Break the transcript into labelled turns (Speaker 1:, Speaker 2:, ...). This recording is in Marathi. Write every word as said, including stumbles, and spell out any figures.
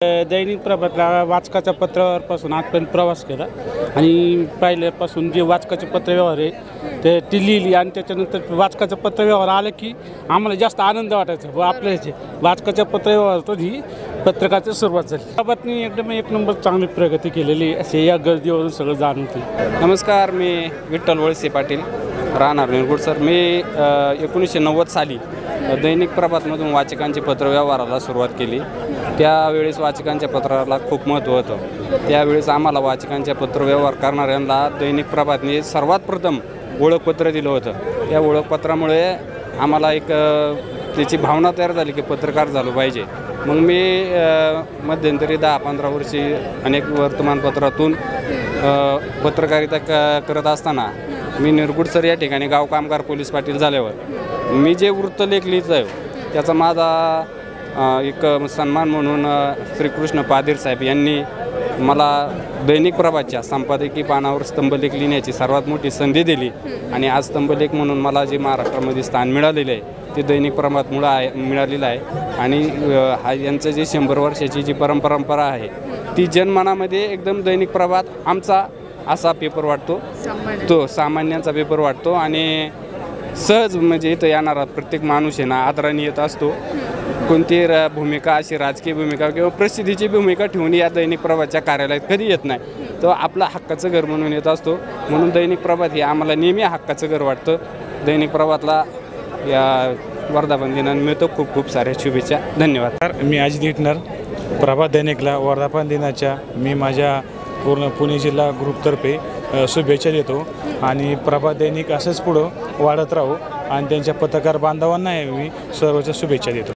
Speaker 1: दैनिक प्रभातला वाचकाच्या पत्रावरपासून आजपर्यंत प्रवास केला आणि पहिल्यापासून जे वाचकाचे पत्रव्यवहार आहे ते ती लिहिली आणि त्याच्यानंतर वाचकाचं पत्रव्यवहार आलं की आम्हाला जास्त आनंद वाटायचा व आपल्या ह्याचे वाचकाच्या पत्रव्यवहारातून ही पत्रकाची सुरुवात झाली. प्रभातनी एकदम एक नंबर चांगली प्रगती केलेली असे या गर्दीवरून सगळं जाणवते.
Speaker 2: नमस्कार, मी विठ्ठल वळसे पाटील, राहणार निरगुड. सर, मी एकोणीसशे नव्वद साली दैनिक प्रभातमधून वाचकांची पत्रव्यवहाराला सुरुवात केली. त्यावेळेस वाचकांच्या पत्राला खूप महत्त्व होतं. त्यावेळेस आम्हाला वाचकांच्या पत्रव्यवहार करणाऱ्यांना दैनिक प्रभातने सर्वात प्रथम ओळखपत्र दिलं होतं. त्या ओळखपत्रामुळे आम्हाला एक त्याची भावना तयार झाली की पत्रकार झालो पाहिजे. मग मी मध्यंतरी दहा पंधरा वर्षी अनेक वर्तमानपत्रातून पत्रकारिता क करत असताना मी निरगुड सर या ठिकाणी गाव कामगार पोलीस पाटील झाल्यावर मी जे वृत्तलेख लिहित आहे त्याचा माझा एक सन्मान म्हणून श्रीकृष्ण पाधीर साहेब यांनी मला दैनिक प्रभातच्या संपादकीय पानावर स्तंभलेख लिहिण्याची सर्वात मोठी संधी दिली आणि आज स्तंभलेख म्हणून मला जे महाराष्ट्रामध्ये स्थान मिळालेलं आहे ते दैनिक प्रभातमुळं आहे मिळालेलं आहे. आणि हा यांचं जे शंभर वर्षाची जी परंपरा आहे ती जनमनामध्ये एकदम दैनिक प्रभात आमचा असा पेपर वाटतो, तो सामान्यांचा पेपर वाटतो आणि सहज म्हणजे इथं येणारा प्रत्येक माणूस आहे ना आदराने येत असतो. कोणती भूमिका अशी राजकीय भूमिका किंवा प्रसिद्धीची भूमिका ठेवून या दैनिक प्रभातच्या कार्यालयात कधी येत नाही. तो आपला हक्काचं घर म्हणून येत असतो. म्हणून दैनिक प्रभात हे आम्हाला नेहमी हक्काचं घर वाटतं. दैनिक प्रभातला या वर्धापन दिनानिमित्त खूप खूप साऱ्या शुभेच्छा. धन्यवाद.
Speaker 3: मी अजित इटनर, प्रभात दैनिकला वर्धापन दिनाच्या मी माझ्या पूर्ण पुणे जिल्हा ग्रुपतर्फे शुभेच्छा देतो आणि प्रभात दैनिक असंच पुढं वाढत राहू आणि त्यांच्या पत्रकार बांधवांना मी सर्वच्या शुभेच्छा देतो.